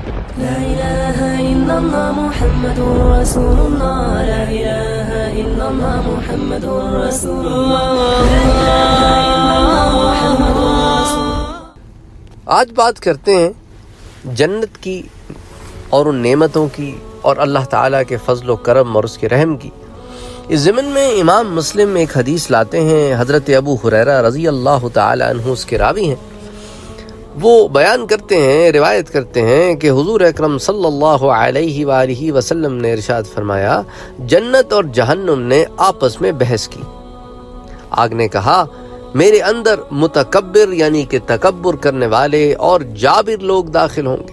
لا إله إلا الله محمد رسول الله لا إله إلا الله محمد رسول الله لا إله إلا الله محمد رسول الله۔ آج بات کرتے ہیں جنت کی اور ان نعمتوں کی اور اللہ تعالیٰ کے فضل و کرم اور اس کے رحم کی۔ اس ضمن میں امام مسلم ایک حدیث لاتے ہیں، حضرت ابو ہریرہ رضی اللہ تعالی عنہ اس کے راوی ہیں۔ وہ بیان کرتے ہیں، روایت کرتے ہیں کہ حضور اکرم صلی اللہ علیہ وآلہ وسلم نے ارشاد فرمایا، جنت اور جہنم نے آپس میں بحث کی۔ آگ نے کہا، میرے اندر متکبر یعنی کہ تکبر کرنے والے اور جابر لوگ داخل ہوں گے۔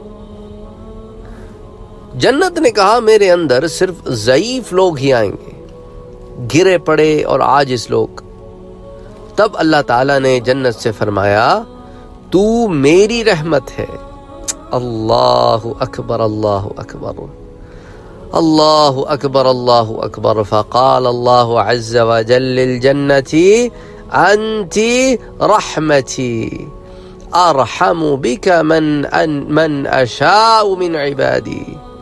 جنت نے کہا، میرے اندر صرف ضعیف لوگ ہی آئیں گے، گرے پڑے اور عاجز لوگ۔ تب اللہ تعالیٰ نے جنت سے فرمایا، تو میری رحمت ہے۔ اللہ اکبر اللہ اکبر اللہ اکبر اللہ اکبر۔ فقال اللہ عز وجل للجنة انت رحمتی ارحم بک من اشاء من عبادی۔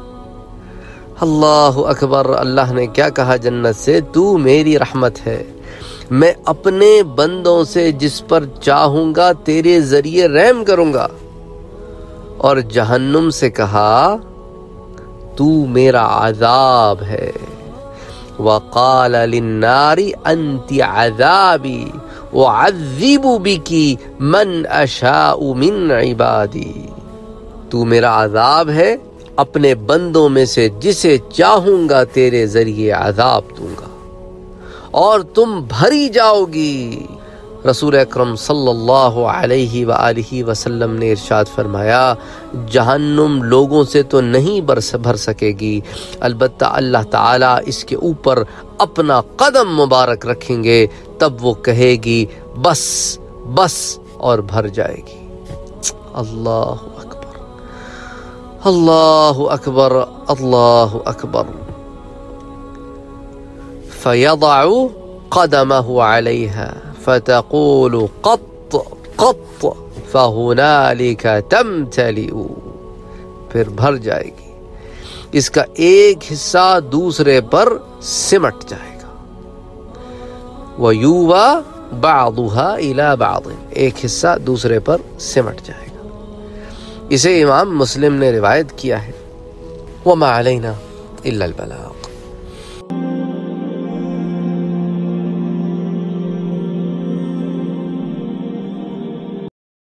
اللہ اکبر۔ اللہ نے کیا کہا جنت سے، تو میری رحمت ہے، میں اپنے بندوں سے جس پر چاہوں گا تیرے ذریعے رحم کروں گا۔ اور جہنم سے کہا، تو میرا عذاب ہے۔ وقال للنار انت عذابی اعذب بک من اشاء من عبادی۔ تو میرا عذاب ہے، اپنے بندوں میں سے جسے چاہوں گا تیرے ذریعے عذاب دوں گا اور تم بھری جاؤ گی۔ رسول اکرم صلی اللہ علیہ وآلہ وسلم نے ارشاد فرمایا، جہنم لوگوں سے تو نہیں بھر سکے گی، البتہ اللہ تعالیٰ اس کے اوپر اپنا قدم مبارک رکھیں گے، تب وہ کہے گی بس بس اور بھر جائے گی۔ اللہ اکبر اللہ اکبر اللہ اکبر۔ فَيَضَعُ قَدَمَهُ عَلَيْهَا فَتَقُولُ قَطْ قَطْ فَهُنَالِكَ تَمْتَلِئُ۔ پھر بھر جائے گی، اس کا ایک حصہ دوسرے پر سمٹ جائے گا۔ وَيُوَى بَعْضُهَا إِلَى بَعْضٍ، ایک حصہ دوسرے پر سمٹ جائے گا۔ اسے امام مسلم نے روایت کیا ہے۔ وَمَا عَلَيْنَا إِلَّا الْبَلَاغُ۔